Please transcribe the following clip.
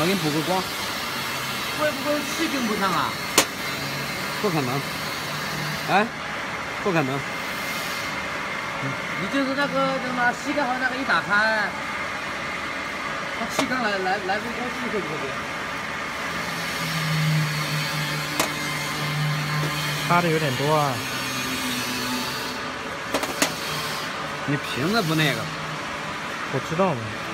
我给你布个光。 会不会气跟不上啊？ 不可能。哎，不可能。 你就是那个什么膝盖和那个一打开，它气缸来回过气会不会？ 差的有点多啊。 你凭着不那个？ 我知道嘛。